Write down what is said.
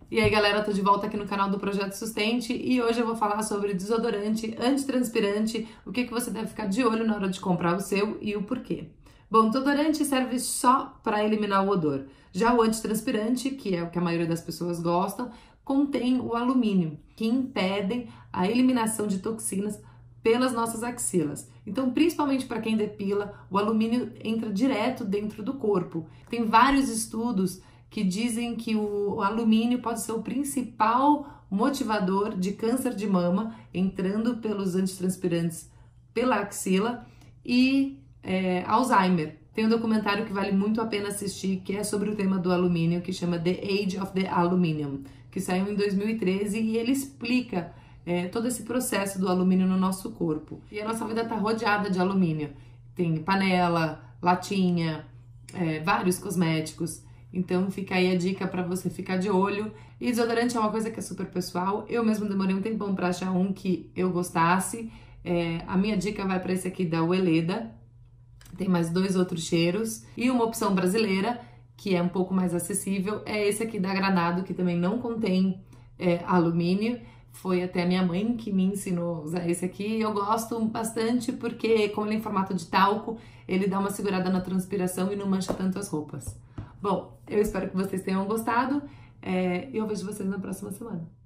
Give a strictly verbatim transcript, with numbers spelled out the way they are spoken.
E aí galera, tô de volta aqui no canal do Projeto Sustente e hoje eu vou falar sobre desodorante antitranspirante, o que, que você deve ficar de olho na hora de comprar o seu e o porquê. Bom, o desodorante serve só para eliminar o odor. Já o antitranspirante, que é o que a maioria das pessoas gostam, contém o alumínio, que impedem a eliminação de toxinas pelas nossas axilas. Então, principalmente para quem depila, o alumínio entra direto dentro do corpo. Tem vários estudos que dizem que o alumínio pode ser o principal motivador de câncer de mama, entrando pelos antitranspirantes pela axila, e é, Alzheimer. Tem um documentário que vale muito a pena assistir, que é sobre o tema do alumínio, que chama The Age of the Aluminium, que saiu em dois mil e treze e ele explica é, todo esse processo do alumínio no nosso corpo. E a nossa vida está rodeada de alumínio. Tem panela, latinha, é, vários cosméticos. Então fica aí a dica para você ficar de olho. E desodorante é uma coisa que é super pessoal. Eu mesmo demorei um tempão para achar um que eu gostasse. É, a minha dica vai para esse aqui da Weleda. Tem mais dois outros cheiros. E uma opção brasileira, que é um pouco mais acessível, é esse aqui da Granado, que também não contém é, alumínio. Foi até a minha mãe que me ensinou a usar esse aqui. Eu gosto bastante porque, como ele é em formato de talco, ele dá uma segurada na transpiração e não mancha tanto as roupas. Bom, eu espero que vocês tenham gostado e é, eu vejo vocês na próxima semana.